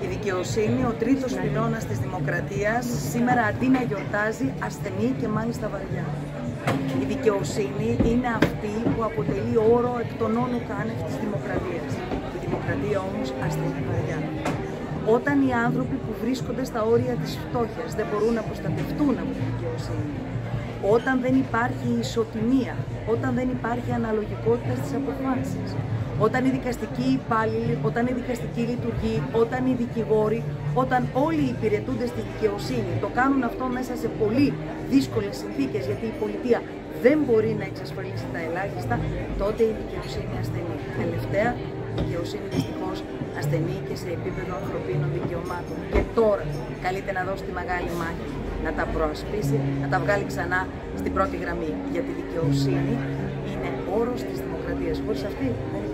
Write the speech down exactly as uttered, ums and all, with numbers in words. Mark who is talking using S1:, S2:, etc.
S1: Η δικαιοσύνη, ο τρίτος πυλώνας της δημοκρατίας, σήμερα αντί να γιορτάζει, ασθενεί και μάλιστα βαριά. Η δικαιοσύνη είναι αυτή που αποτελεί όρο εκ των όνου κάνευ της δημοκρατίας. Η δημοκρατία όμως ασθενεί βαριά. Όταν οι άνθρωποι που βρίσκονται στα όρια της φτώχειας δεν μπορούν να προστατευτούν από τη δικαιοσύνη, όταν δεν υπάρχει ισοτιμία, όταν δεν υπάρχει αναλογικότητα στις αποφάσεις, όταν οι δικαστικοί υπάλληλοι, όταν η δικαστική λειτουργεί, όταν οι δικηγόροι, όταν όλοι οι υπηρετούντες στη δικαιοσύνη το κάνουν αυτό μέσα σε πολύ δύσκολες συνθήκες, γιατί η πολιτεία δεν μπορεί να εξασφαλίσει τα ελάχιστα, τότε η δικαιοσύνη ασθενεί. Τελευταία, η δικαιοσύνη δυστυχώς ασθενεί και σε επίπεδο ανθρωπίνων δικαιωμάτων. Και τώρα καλείται να δώσει τη μεγάλη μάχη, να τα προασπίσει, να τα βγάλει ξανά στην πρώτη γραμμή. Γιατί η δικαιοσύνη είναι όρος της δημοκρατίας. Χωρίς αυτή